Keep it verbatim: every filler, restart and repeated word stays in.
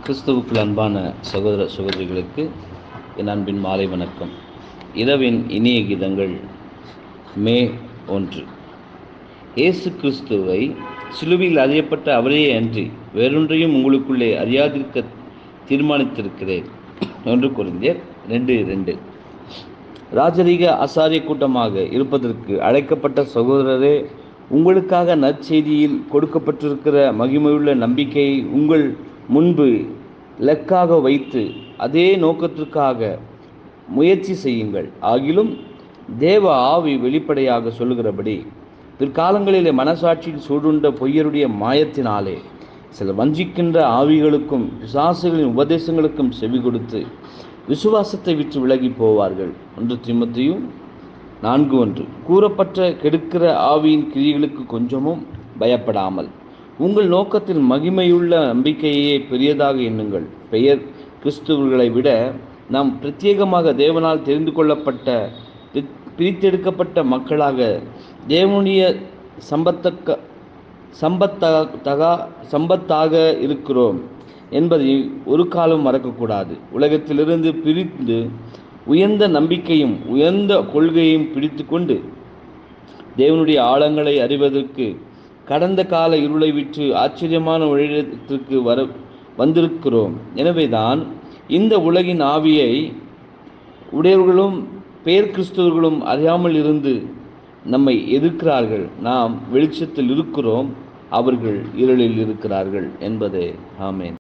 கிறிஸ்துவுக்குள் அன்பான சகோதர சகோதரிகளுக்கு என் அன்பின் மாலை வணக்கம். இரவின் இனிய கீதங்கள் மே ஒன்று. இயேசு கிறிஸ்துவை சிலுவையில் அறியப்பட்ட அவரையே அன்றி வேறொன்றையும் உங்களுக்குள்ளே அறியாதிருக்க தீர்மானித்திருக்கிறேன். ஒன்று கொரிந்தியர் ரெண்டு ரெண்டு. ராஜரீக ஆசாரிய கூட்டமாக இருப்பதற்கு அழைக்கப்பட்ட சகோதரரே, உங்களுக்காக நற்செய்தியில் கொடுக்கப்பட்டிருக்கிற மகிமையுள்ள நம்பிக்கையை உங்கள் முன்பு இலக்காக வைத்து அதே நோக்கத்திற்காக முயற்சி செய்யுங்கள். ஆகிலும் தேவ ஆவி வெளிப்படையாக சொல்லுகிறபடி, பிற்காலங்களிலே மனசாட்சியில் சூடுண்ட பொய்யருடைய மாயத்தினாலே சில வஞ்சிக்கின்ற ஆவிகளுக்கும் பிசாசுகளின் உபதேசங்களுக்கும் செவி கொடுத்து விசுவாசத்தை விட்டு விலகி போவார்கள். ஒன்று தீமோத்தேயு நான்கு ஒன்று. கூறப்பட்ட கெடுக்கிற ஆவியின் கிரியைகளுக்கு கொஞ்சமும் பயப்படாமல் உங்கள் நோக்கத்தில் மகிமையுள்ள நம்பிக்கையே பெரியதாக எண்ணுங்கள். பெயர் கிறிஸ்துவர்களை விட நாம் பிரத்யேகமாக தேவனால் தெரிந்து கொள்ளப்பட்ட பிரித்தெடுக்கப்பட்ட மக்களாக தேவனுடைய சம்பத்தக்க சம்பத்தகா சம்பத்தாக இருக்கிறோம் என்பதை ஒரு காலம் மறக்கக்கூடாது. உலகத்திலிருந்து பிரிந்து உயர்ந்த நம்பிக்கையும் உயர்ந்த கொள்கையையும் பிடித்து கொண்டு தேவனுடைய ஆழங்களை அறிவதற்கு கடந்த கால இருளை விட்டு ஆச்சரியமான உலகத்திற்கு வர வந்திருக்கிறோம். எனவேதான் இந்த உலகின் ஆவியை உடையவர்களும் பேர் கிறிஸ்தவர்களும் அறியாமல் இருந்து நம்மை எதிர்க்கிறார்கள். நாம் வெளிச்சத்தில் இருக்கிறோம், அவர்கள் இருளில் இருக்கிறார்கள் என்பதே. ஆமென்.